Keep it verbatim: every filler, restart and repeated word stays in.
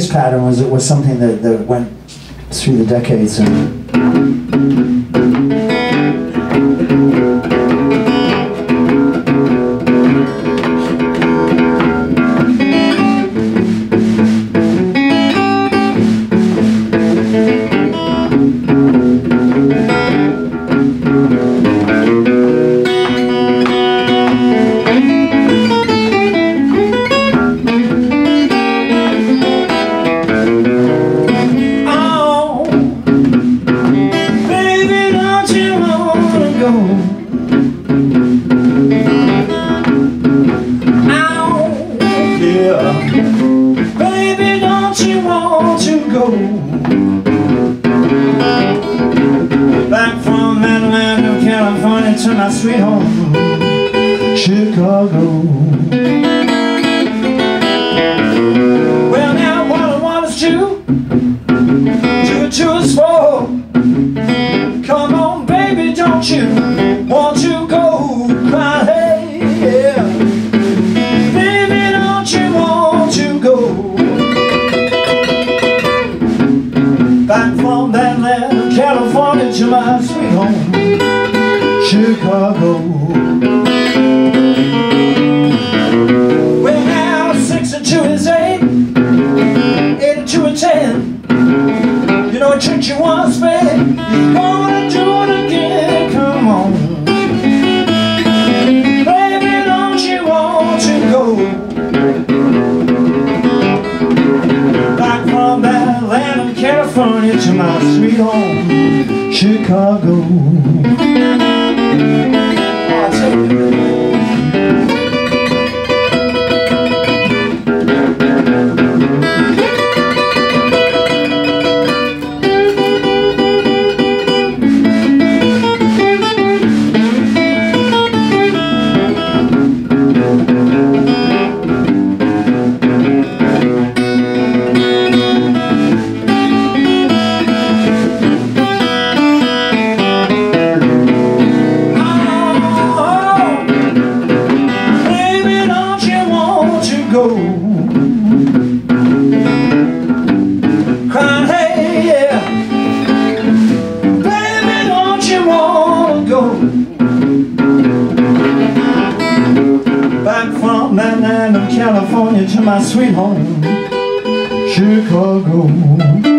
bass pattern was was something that, that went through the decades. And baby, don't you want to go back from that land of California to my sweet home, Chicago? Well, now what I want is two, two, two is four. Come on, baby, don't you want to go cry? Hey, yeah. Back from that land of California to my sweet home, Chicago. Well, now six and two is eight, eight and two is ten. You know a trick you once made, you're gonna do it again. Come on, baby, don't you want to go back from that land of California to my sweet home, Chicago? Oh, I'll take it. Go crying, hey, yeah. Baby, don't you wanna go back from that land of California to my sweet home, Chicago?